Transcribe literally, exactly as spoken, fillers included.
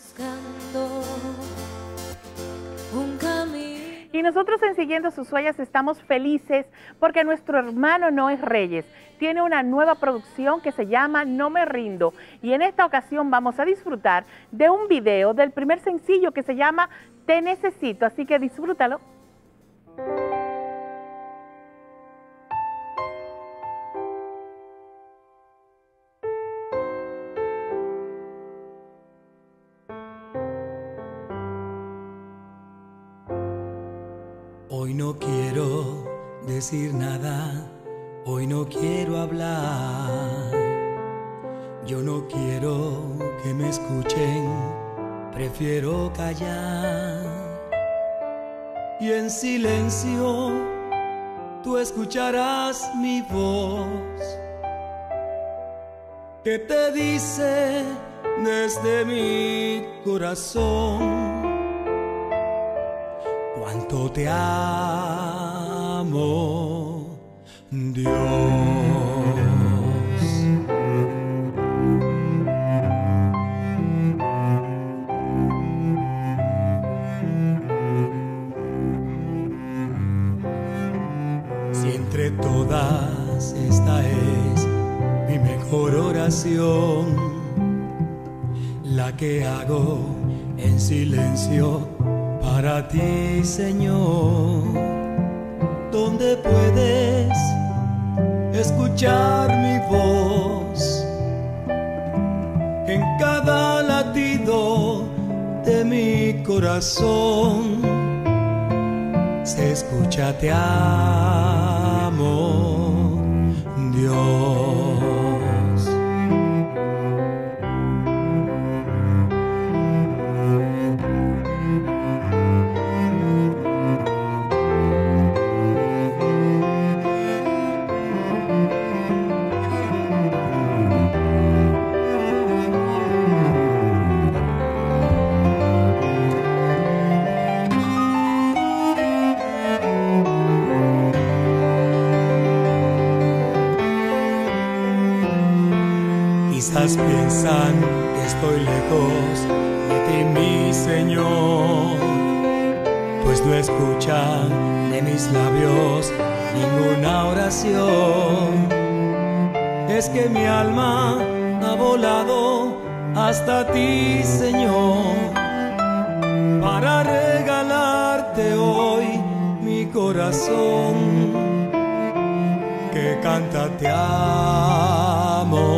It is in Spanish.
buscando un camino. Y nosotros en Siguiendo sus Huellas estamos felices porque nuestro hermano Noé Reyes tiene una nueva producción que se llama No Me Rindo. Y en esta ocasión vamos a disfrutar de un video del primer sencillo que se llama Te Necesito. Así que disfrútalo. Hoy no quiero decir nada, hoy no quiero hablar. Yo no quiero que me escuchen, prefiero callar. Y en silencio tú escucharás mi voz, que te dice desde mi corazón cuánto te amo, Dios. Si entre todas esta es mi mejor oración, la que hago en silencio para ti, Señor, donde puedes escuchar mi voz en cada latido de mi corazón. Se escucha, te amo, Dios. Quizás piensan que estoy lejos de ti, mi Señor, pues no escuchan de mis labios ninguna oración. Es que mi alma ha volado hasta ti, Señor, para regalarte hoy mi corazón, que canta te amo.